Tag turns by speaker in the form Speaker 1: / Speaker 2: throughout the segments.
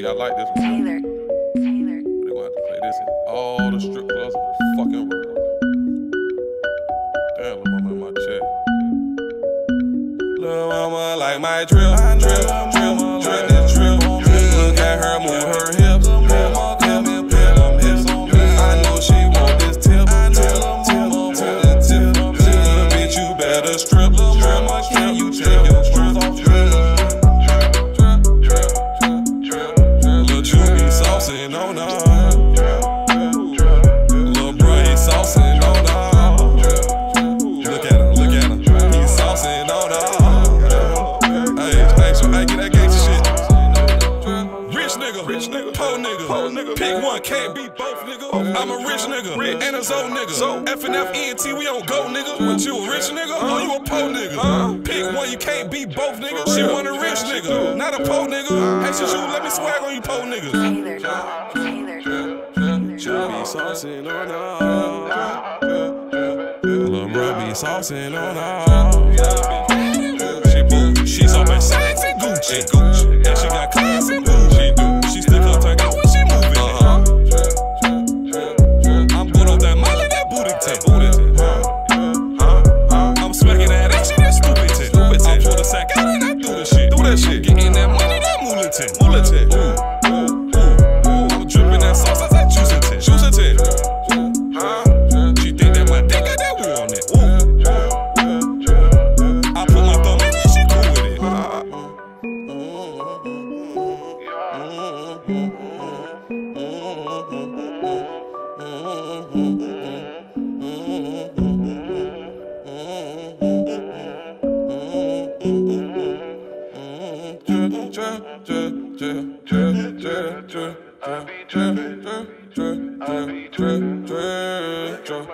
Speaker 1: I like this one.
Speaker 2: Taylor.
Speaker 1: They're gonna have to play this in all the strip clubs in the fucking world. Damn, little mama in my chest. Little mama like my drill, this drill. Look at her move her hips, I know she want this tip, little bitch, you better strip, mama, can you take your strip off? Lil' Ju be saucin' on her, lil' bruh he saucin' on her. Look at him, he saucin' on her. Hey, get that gangsta shit. Rich nigga, poor nigga. Pick one, can't be both, nigga. I'm a rich nigga, and a Zoe nigga. So F&F-E-N-T, we don't go, nigga. What, you a rich nigga, or you a poor nigga? Pick one, you can't be both, nigga. She want a rich nigga, not a poor nigga. Hey, since you let me swag on you poor niggas. Ju be saucin' on her, lil' bruh be saucin' on her. She's so Versace and Gucci, and she got class and bougie. She stick her tongue out when she moving. I'm good on that Molly, that booty tip. I'm smacking that ass, she that stupid tip. I pull the sack out and I do the shit. Getting that money, that moolah tip. I'm dripping that sauce, I said juice a tip. She think that my dick got that woo on it. I put my thumb in and she cool with it. I be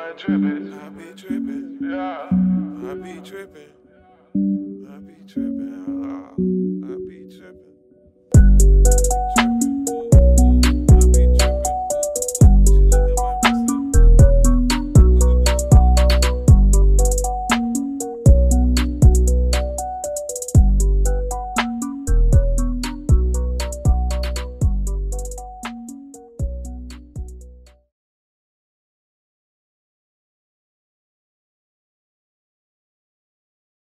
Speaker 1: trippin'.